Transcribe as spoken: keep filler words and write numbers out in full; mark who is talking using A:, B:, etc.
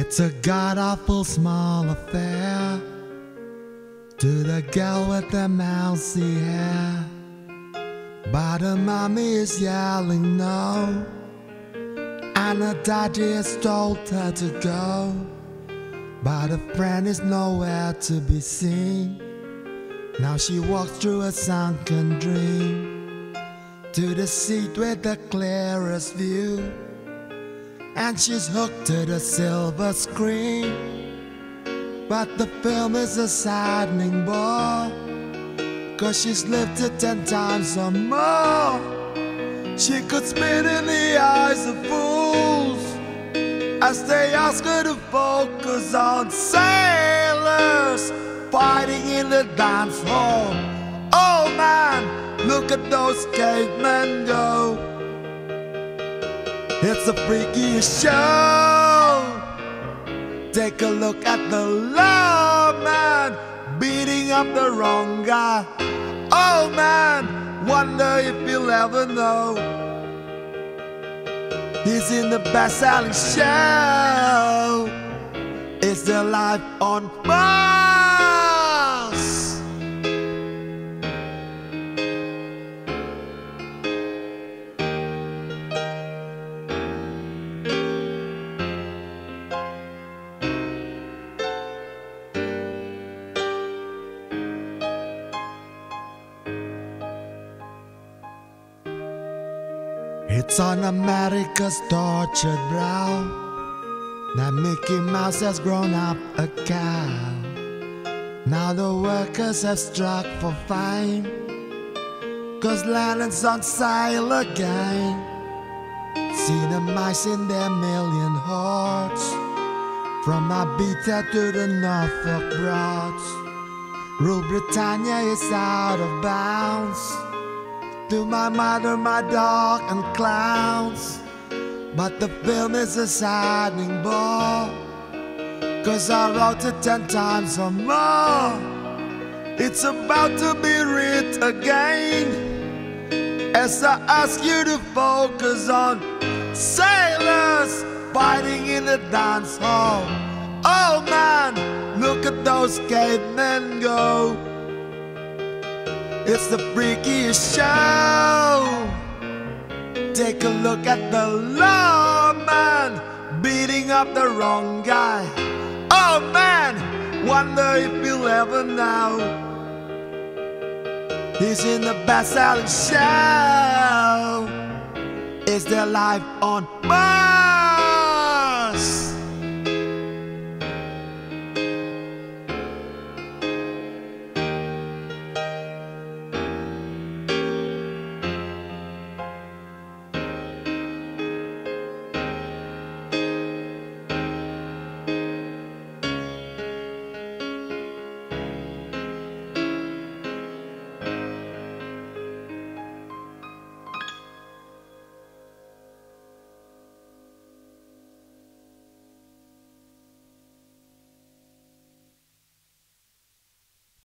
A: It's a god-awful small affair to the girl with the mousy hair, but her mommy is yelling no, and her daddy has told her to go, but her friend is nowhere to be seen. Now she walks through a sunken dream to the seat with the clearest view, and she's hooked to the silver screen. But the film is a saddening bore, 'cause she's lived it ten times or more. She could spit in the eyes of fools as they ask her to focus on sailors fighting in the dance hall. Oh man, look at those cavemen go. It's the freakiest show. Take a look at the lawman beating up the wrong guy. Oh man, wonder if you'll ever know. He's in the best-selling show. It's their life on Mars. It's on America's tortured brow that Mickey Mouse has grown up a cow. Now the workers have struck for fine, 'cause Lennon's on sale again. See the mice in their million hordes, from Ibiza to the Norfolk Broads. Rule Britannia is out of bounds. To my mother, my dog, and clowns. But the film is a saddening bore, 'cause I wrote it ten times or more. It's about to be writ again, as I ask you to focus on sailors fighting in the dance hall. Oh man, look at those cavemen go. It's the freakiest show. Take a look at the lawman beating up the wrong guy. Oh man, wonder if you'll ever know. He's in the best-selling show. It's their life on Mars.